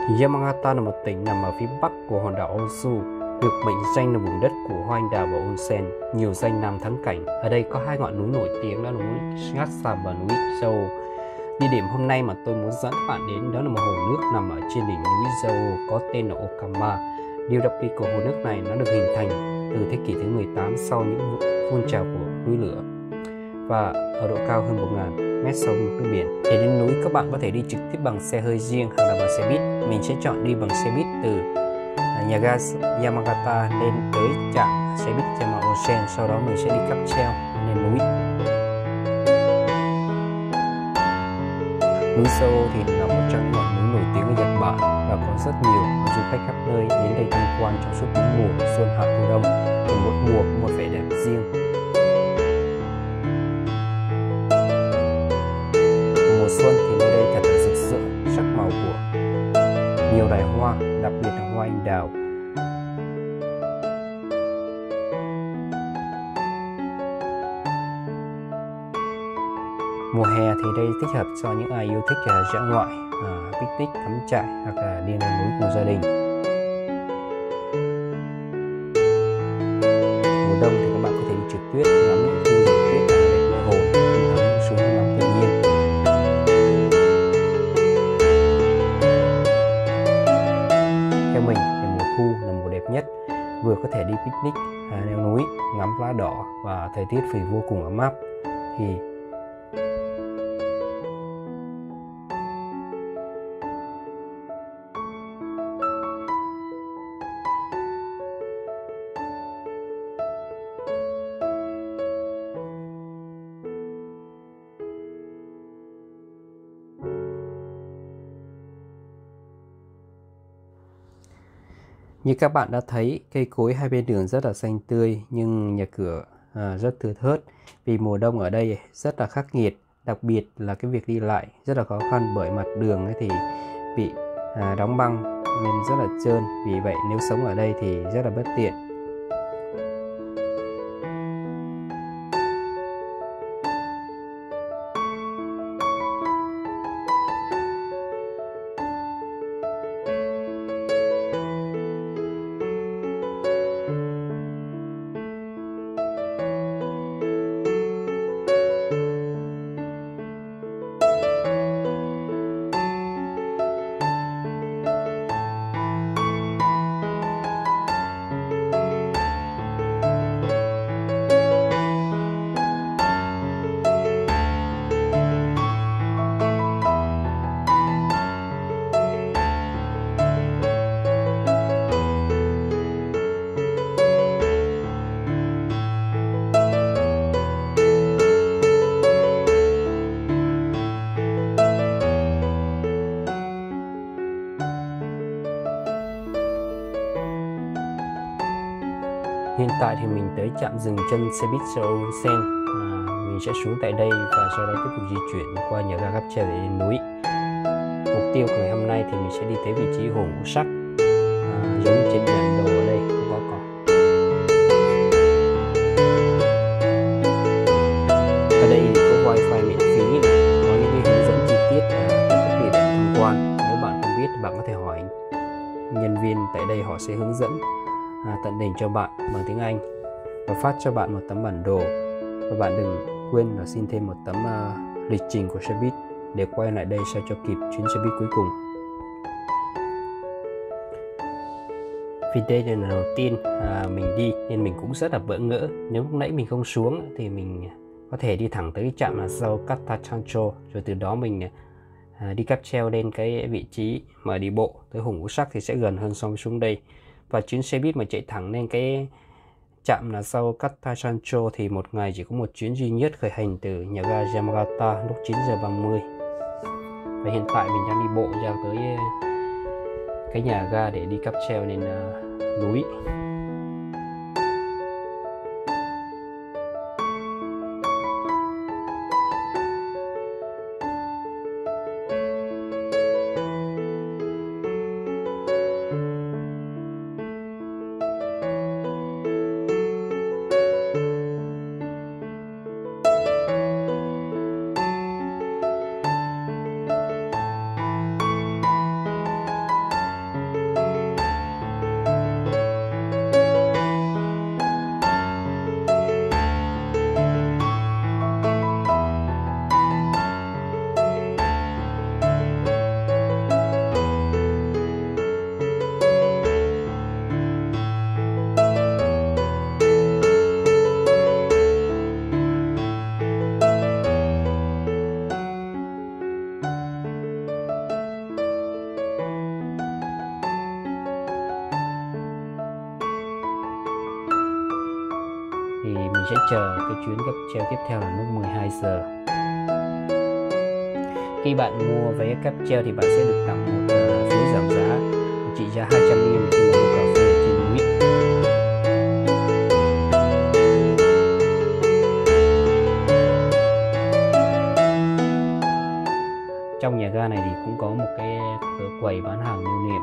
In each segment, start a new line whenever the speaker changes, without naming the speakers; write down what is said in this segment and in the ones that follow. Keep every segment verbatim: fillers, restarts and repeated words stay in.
Yamagata là một tỉnh nằm ở phía bắc của hòn đảo Honshu, được mệnh danh là vùng đất của hoa anh đào và onsen, nhiều danh lam thắng cảnh. Ở đây có hai ngọn núi nổi tiếng, đó là núi Shingatsa và núi Zhou. Địa điểm hôm nay mà tôi muốn dẫn các bạn đến đó là một hồ nước nằm ở trên đỉnh núi Zhou có tên là Okama. Điều đặc biệt của hồ nước này nó được hình thành từ thế kỷ thứ mười tám sau những phun trào của núi lửa và ở độ cao hơn một nghìn mét so với mực nước biển. Để đến núi các bạn có thể đi trực tiếp bằng xe hơi riêng hoặc là bằng xe buýt. Mình sẽ chọn đi bằng xe buýt từ nhà ga Yamagata lên tới trạm xe buýt Yamaosen, sau đó mình sẽ đi cáp treo lên núi. Núi Zhou thì là một trong những ngọn núi nổi tiếng ở Nhật Bản và có rất nhiều du khách khắp nơi đến đây tham quan trong suốt bốn mùa xuân hạ thu đông, và mỗi mùa có một vẻ đẹp riêng. Mùa xuân thì nơi đây thật là rực rỡ sắc màu của nhiều loài hoa, đặc biệt là hoa anh đào. Mùa hè thì đây thích hợp cho những ai yêu thích dã ngoại, à, picnic, cắm trại hoặc là đi lên núi cùng gia đình. Mùa đông thì các bạn có thể đi trượt tuyết, ngắm những khu rừng tuyết đẹp bờ hồ, đi ngắm những suối nước nóng tự nhiên. Theo mình thì mùa thu là mùa đẹp nhất, vừa có thể đi picnic, à, leo núi, ngắm lá đỏ và thời tiết thì vô cùng ấm áp. Thì như các bạn đã thấy, cây cối hai bên đường rất là xanh tươi, nhưng nhà cửa à, rất thưa thớt vì mùa đông ở đây rất là khắc nghiệt, đặc biệt là cái việc đi lại rất là khó khăn bởi mặt đường ấy thì bị à, đóng băng nên rất là trơn. Vì vậy nếu sống ở đây thì rất là bất tiện. Hiện tại thì mình tới trạm dừng chân xe buýt Onsen, à, mình sẽ xuống tại đây và sau đó tiếp tục di chuyển qua nhà ga cáp treo để lên núi. Mục tiêu của ngày hôm nay thì mình sẽ đi tới vị trí hồ ngũ sắc, à, giống như trên bản đồ ở đây cũng có cỏ. Ở đây thì có wifi miễn phí này, có những cái hướng dẫn chi tiết à, các địa điểm tham quan. Nếu bạn không biết thì bạn có thể hỏi nhân viên tại đây, họ sẽ hướng dẫn À, tận tình cho bạn bằng tiếng Anh và phát cho bạn một tấm bản đồ. Và bạn đừng quên là xin thêm một tấm uh, lịch trình của xe buýt để quay lại đây sao cho kịp chuyến xe buýt cuối cùng. Vì đây là lần đầu tiên à, mình đi nên mình cũng rất là bỡ ngỡ. Nếu lúc nãy mình không xuống thì mình có thể đi thẳng tới cái trạm là sau Katachancho, rồi từ đó mình à, đi cáp treo lên cái vị trí mà đi bộ tới hồ ngũ sắc thì sẽ gần hơn so với xuống đây. Và chuyến xe buýt mà chạy thẳng lên cái trạm là sau Katachancho thì một ngày chỉ có một chuyến duy nhất khởi hành từ nhà ga Yamagata lúc chín giờ ba mươi. Và hiện tại mình đang đi bộ ra tới cái nhà ga để đi cáp treo lên uh, núi. sẽ chờ cái chuyến cáp treo tiếp theo là lúc mười hai giờ. Khi bạn mua vé cáp treo thì bạn sẽ được tặng một uh, phiếu giảm giá trị giá hai trăm yên khi mà mua cà phê ở trên núi. Trong nhà ga này thì cũng có một cái cửa quầy bán hàng lưu niệm.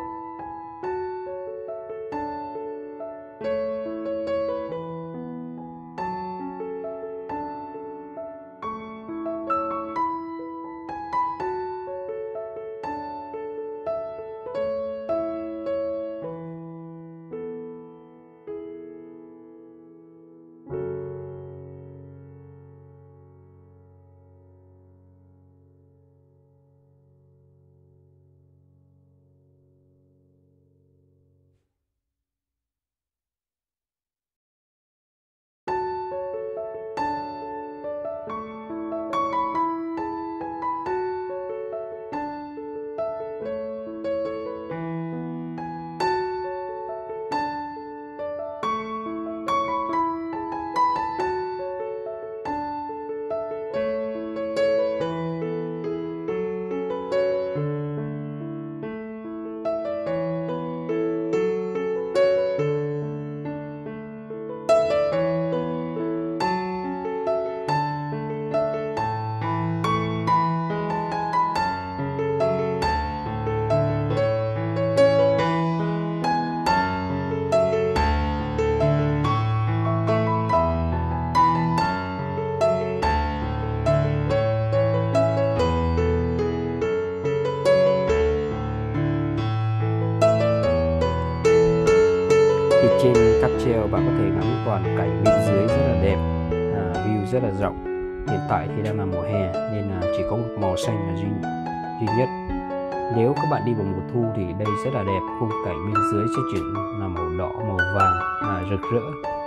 Trên cáp treo bạn có thể ngắm toàn cảnh bên dưới rất là đẹp, à, view rất là rộng. Hiện tại thì đang là mùa hè nên là chỉ có một màu xanh là duy, duy nhất. Nếu các bạn đi vào mùa thu thì đây rất là đẹp, khung cảnh bên dưới sẽ chuyển là màu đỏ, màu vàng, à, rực rỡ.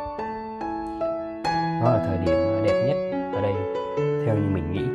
Đó là thời điểm đẹp nhất ở đây theo như mình nghĩ.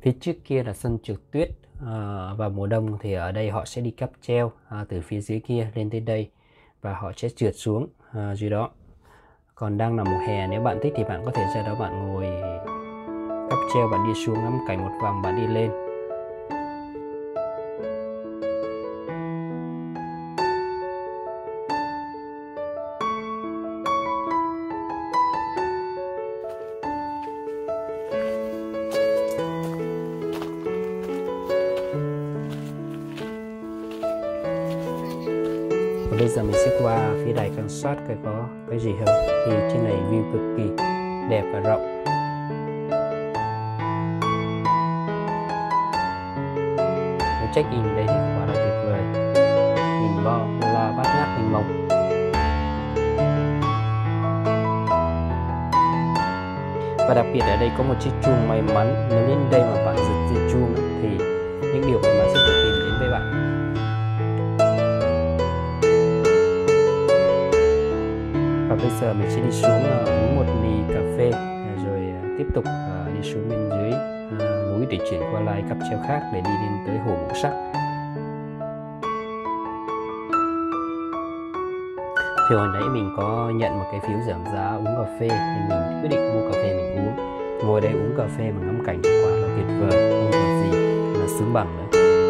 Phía trước kia là sân trượt tuyết. À, vào mùa đông thì ở đây họ sẽ đi cáp treo à, từ phía dưới kia lên tới đây và họ sẽ trượt xuống à, dưới đó. Còn đang là mùa hè, nếu bạn thích thì bạn có thể ra đó bạn ngồi cáp treo, bạn đi xuống ngắm cảnh một vòng, bạn đi lên. Và bây giờ mình sẽ qua phía đài quan sát coi có cái gì không. Thì trên này view cực kỳ đẹp và rộng. Nếu check in đây thì quá là tuyệt vời, nhìn bao là bát ngát mênh mông. Và đặc biệt ở đây có một chiếc chuông may mắn. Nếu đến đây mà bạn giật dây chuông thì những điều may mắn sẽ tự tìm đến với bạn. Và bây giờ mình sẽ đi xuống uh, uống một ly cà phê rồi uh, tiếp tục uh, đi xuống bên dưới uh, núi để chuyển qua lại cáp treo khác để đi đến tới hồ Ngũ Sắc. Thì hồi nãy mình có nhận một cái phiếu giảm giá uống cà phê nên mình quyết định mua cà phê mình uống. Ngồi đây uống cà phê mà ngắm cảnh quá là tuyệt vời, không có gì là sướng bằng nữa.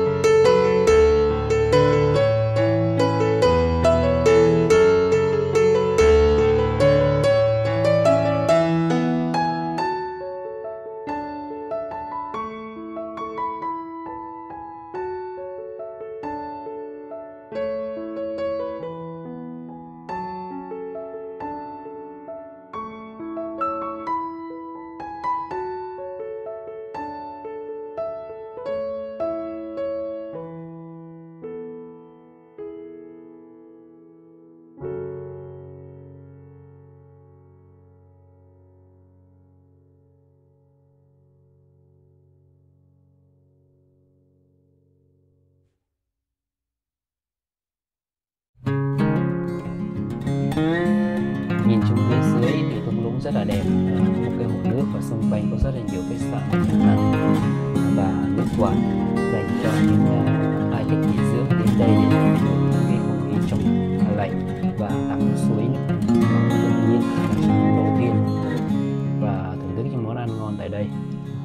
Nhìn xuống phía dưới thì thung lũng rất là đẹp, một cái hồ nước và xung quanh có rất là nhiều khách sạn và nước quán dành cho những ai thích nghỉ dưỡng đến đây để tận hưởng cái không khí trong lạnh và tắm suối nước tự nhiên là trong đầu tiên và thưởng thức những món ăn ngon tại đây.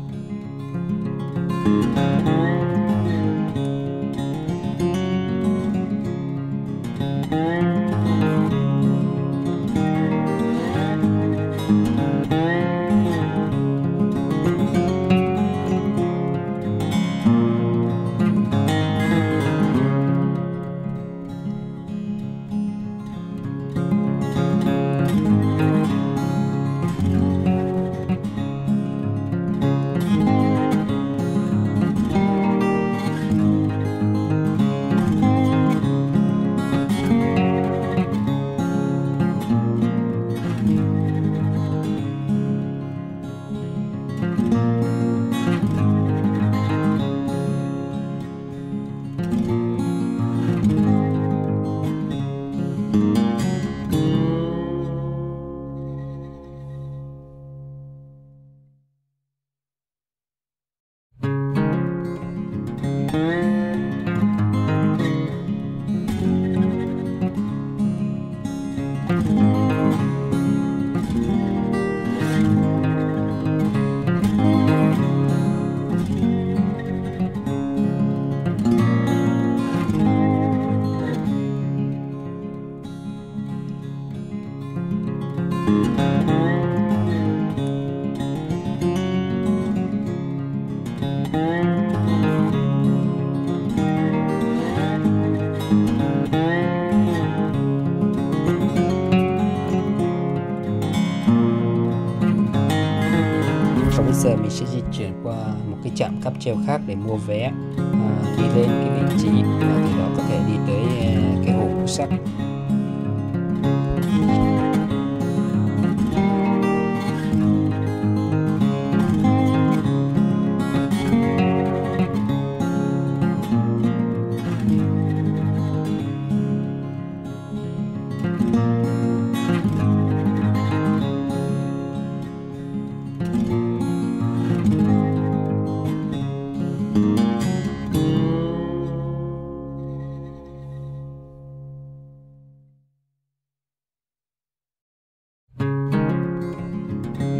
Và bây giờ mình sẽ di chuyển qua một cái trạm cáp treo khác để mua vé à, đi lên cái vị trí và từ đó có thể đi tới cái hồ Ngũ Sắc.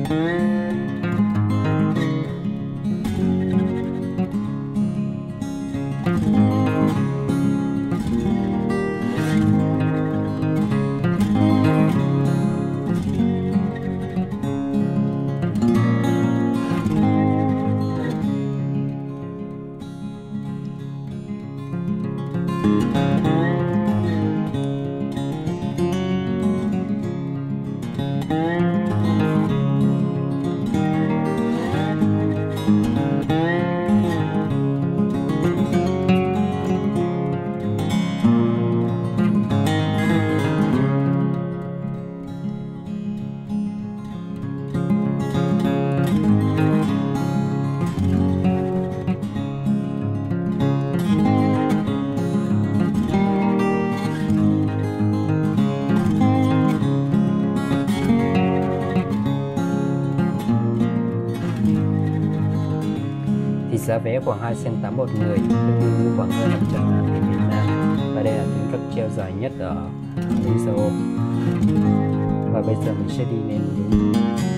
Giá vé khoảng hai sen tám một người, tương đương khoảng hơn năm trăm ngàn tiền Việt Nam. Và đây là tuyến cáp treo dài nhất ở núi Seoul. Và bây giờ mình sẽ đi lên núi.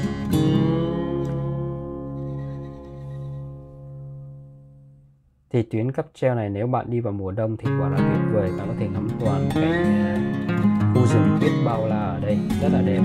Thì tuyến cáp treo này nếu bạn đi vào mùa đông thì quả là tuyệt vời. Bạn có thể ngắm toàn cảnh khu rừng tuyết bao la ở đây, rất là đẹp.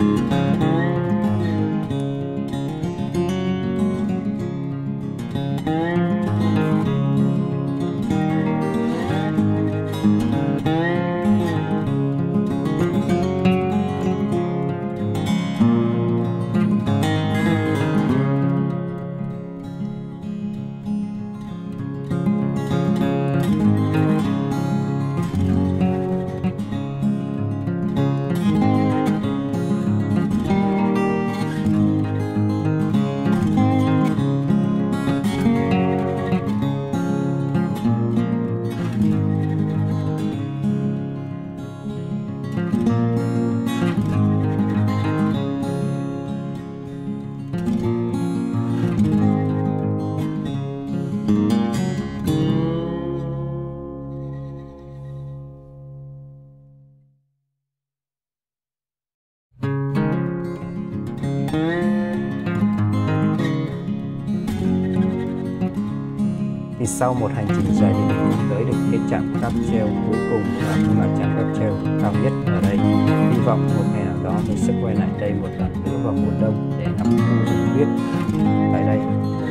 Thì sau một hành trình dài thì mình cũng tới được cái trạm cáp treo cuối cùng, và cũng là trạm cáp treo cao nhất ở đây. Hy vọng một ngày nào đó mình sẽ quay lại đây một lần nữa vào mùa đông để ngắm khu rừng tuyết tại đây.